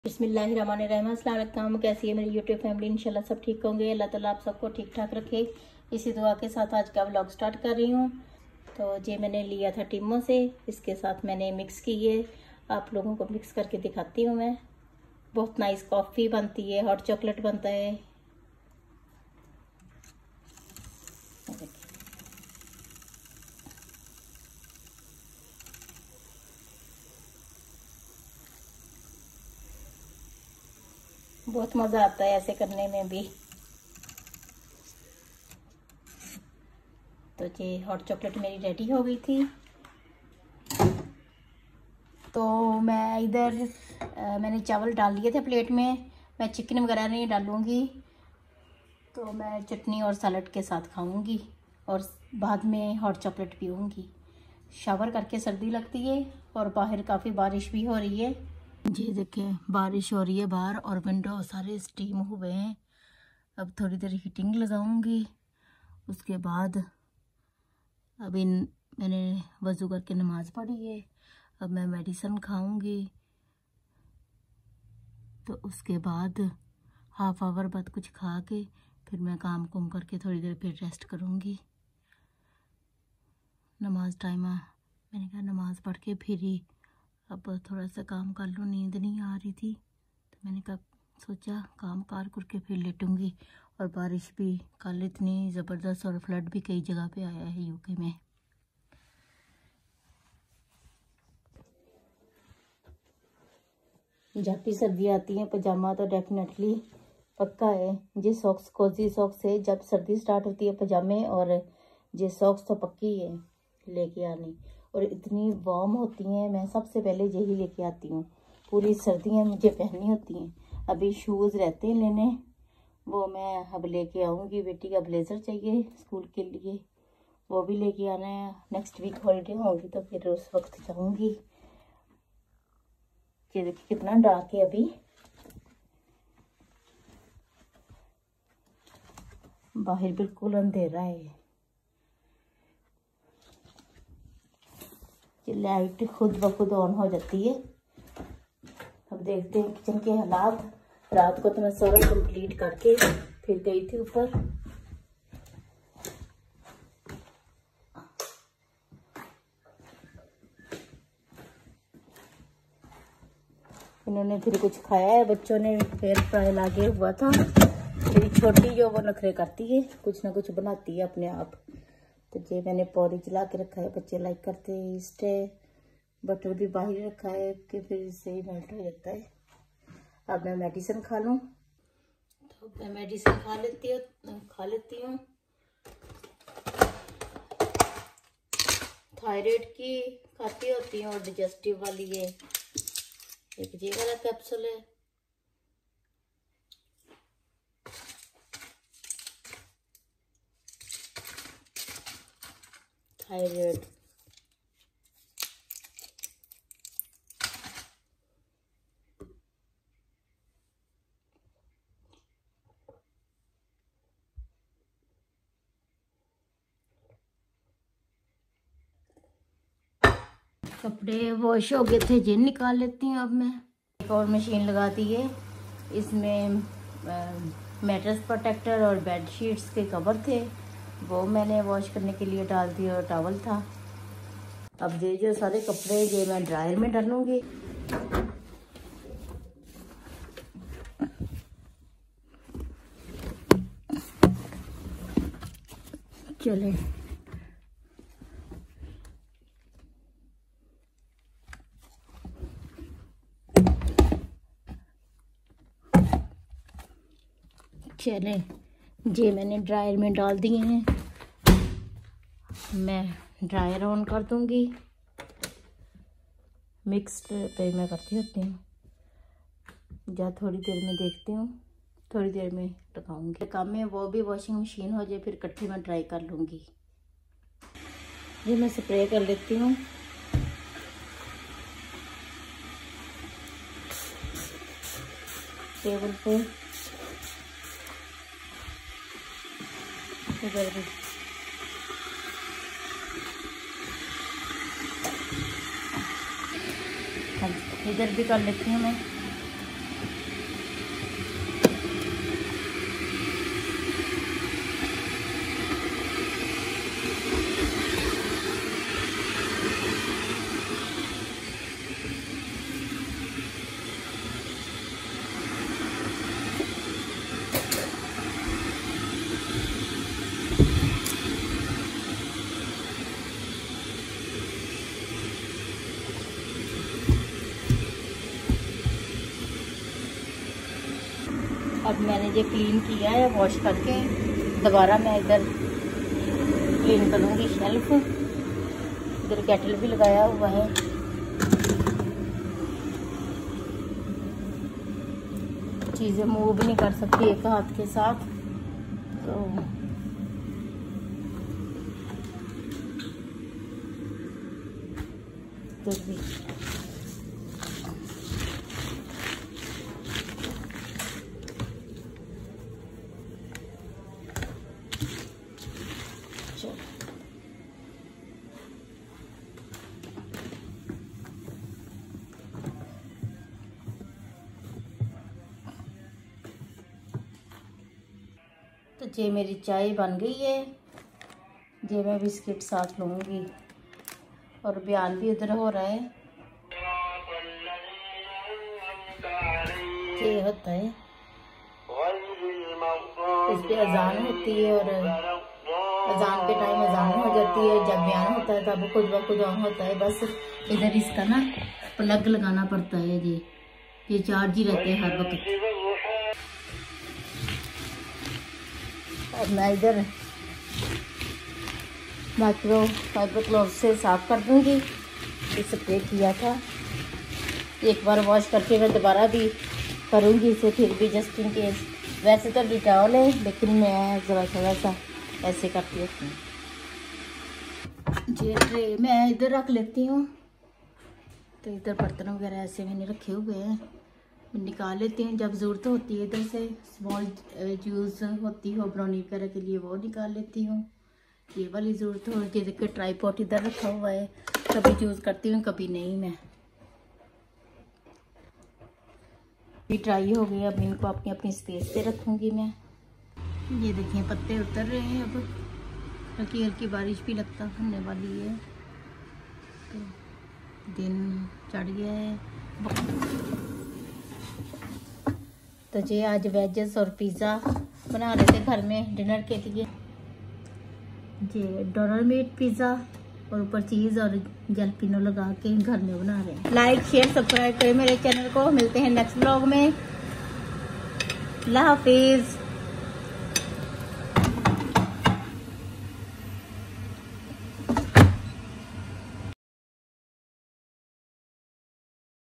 बिस्मिल्लाहिर्रहमानिर्रहीम। अस्सलाम वालेकुम। कैसी है मेरी यूट्यूब फैमिली? इंशाल्लाह सब ठीक होंगे। अल्लाह ताला आप सबको ठीक ठाक रखे, इसी दुआ के साथ आज का व्लॉग स्टार्ट कर रही हूँ। तो ये मैंने लिया था टिमो से, इसके साथ मैंने मिक्स की है। आप लोगों को मिक्स करके दिखाती हूँ मैं। बहुत नाइस कॉफ़ी बनती है, हॉट चॉकलेट बनता है। बहुत मज़ा आता है ऐसे करने में भी। तो ये हॉट चॉकलेट मेरी रेडी हो गई थी। तो मैं इधर मैंने चावल डाल दिए थे प्लेट में। मैं चिकन वगैरह नहीं डालूँगी, तो मैं चटनी और सलाद के साथ खाऊंगी और बाद में हॉट चॉकलेट पीऊँगी। शावर करके सर्दी लगती है और बाहर काफ़ी बारिश भी हो रही है। जी देखिए, बारिश हो रही है बाहर और विंडो सारे स्टीम हुए हैं। अब थोड़ी देर हीटिंग लगाऊंगी, उसके बाद अभी मैंने वज़ू करके नमाज़ पढ़ी है। अब मैं मेडिसिन खाऊंगी, तो उसके बाद हाफ आवर बाद कुछ खा के फिर मैं काम कुम करके थोड़ी देर फिर रेस्ट करूंगी। नमाज टाइम मैंने कहा नमाज़ पढ़ के फिर ही अब थोड़ा सा काम कर लूँ। नींद नहीं आ रही थी तो मैंने कहा सोचा काम कार करके फिर लेटूंगी। और बारिश भी कल इतनी ज़बरदस्त और फ्लड भी कई जगह पे आया है यूके में। जब भी सर्दी आती है पजामा तो डेफिनेटली पक्का है। ये सॉक्स कोजी सॉक्स है, जब सर्दी स्टार्ट होती है पजामे और ये सॉक्स तो पक्की है लेके आनी। और इतनी वार्म होती हैं, मैं सबसे पहले यही लेके आती हूँ। पूरी सर्दियाँ मुझे पहननी होती हैं। अभी शूज़ रहते हैं लेने, वो मैं अब लेके आऊँगी। बेटी का ब्लेज़र चाहिए स्कूल के लिए, वो भी लेके आना है। नेक्स्ट वीक हॉलीडे होंगी तो फिर उस वक्त जाऊँगी। ये देखिए कितना डार्क है अभी, बाहर बिल्कुल अंधेरा है। ये लाइट खुद ब खुद ऑन हो जाती है। अब देखते हैं किचन के हालात। रात को तो मैं सारा कंप्लीट करके फिर गई थी ऊपर। इन्होंने फिर कुछ खाया है, बच्चों ने फेयर फ्राई लागे हुआ था। मेरी छोटी जो वो नखरे करती है, कुछ ना कुछ बनाती है अपने आप। तो ये मैंने पौरी चला के रखा है, बच्चे लाइक करते हैं। ईस्ट है, बटर भी बाहर रखा है कि फिर इससे ही मेल्ट हो जाता है। अब मैं मेडिसिन खा लूँ, तो मैं मेडिसिन खा लेती हूँ। थायराइड की खाती होती हूँ और डिजेस्टिव वाली है। एक ये वाला कैप्सूल है। थायराइड कपड़े वॉश हो गए थे, ये निकाल लेती हूँ। अब मैं एक और मशीन लगा दी है, इसमें मैट्रेस प्रोटेक्टर और बेड शीट्स के कवर थे, वो मैंने वॉश करने के लिए डाल दिया और टॉवल था। अब ये जो सारे कपड़े ये मैं ड्रायर में डालूंगी। चले चले ये मैंने ड्रायर में डाल दिए हैं। मैं ड्रायर ऑन कर दूंगी। मिक्स्ड पे मैं करती होती हूँ, या थोड़ी देर में देखती हूँ, थोड़ी देर में लगाऊंगी। काम में वो भी वॉशिंग मशीन हो जाए फिर इकट्ठी मैं ड्राई कर लूँगी। ये मैं स्प्रे कर लेती हूँ। टेबल पे इधर भी इधर भी कर लेती हूँ मैं। अब मैंने ये क्लीन किया है, वॉश करके दोबारा मैं इधर क्लीन करूँगी शेल्फ। इधर केटल भी लगाया हुआ है। चीज़ें मूव भी नहीं कर सकती एक हाथ के साथ, तो भी तो ये मेरी चाय बन गई है। ये मैं बिस्किट साथ लूँगी और बयान भी उधर हो रहा है। ये होता है, इस पे अजान होती है और अजान के टाइम अजान हो जाती है। जब बयान होता है तब खुद ब खुद ऑन होता है। बस इधर इसका ना प्लग लगाना पड़ता है। ये चार्ज ही रहते हैं हर वक्त। और मैं इधर माइक्रो फाइबर क्लॉथ से साफ कर दूंगी। ये स्प्रे किया था, एक बार वॉश करके मैं दोबारा भी करूंगी इसे, फिर भी जस्ट इन केस। वैसे तो डिटॉल है, लेकिन मैं ज़रा सा वैसा ऐसे करती हूँ। ये ट्रे मैं इधर रख लेती हूँ। तो इधर बर्तन वगैरह ऐसे मैंने रखे हुए हैं, मैं निकाल लेती हूँ जब ज़रूरत होती है। इधर से स्मॉल यूज़ होती हो ब्राउनी वगैरह के लिए, वो निकाल लेती हूँ। ये वाली ज़रूरत हो, ये देखिए ट्राईपॉड इधर रखा हुआ है, कभी यूज़ करती हूँ कभी नहीं। मैं भी ड्राई हो गए, अब इनको अपनी अपनी स्पेस पे रखूँगी मैं। ये देखिए पत्ते उतर रहे हैं, अब हल्की हल्की बारिश भी लगता होने वाली है। तो दिन चढ़ गया है। तो ये आज वेजेस और पिज़्ज़ा बना रहे थे घर में डिनर के लिए। ये डोनर मीट पिज़्ज़ा और ऊपर चीज़ और जलपिनो लगा के घर में बना रहे हैं। लाइक शेयर सब्सक्राइब करें मेरे चैनल को। मिलते हैं नेक्स्ट व्लॉग में। अल्लाह हाफिज़।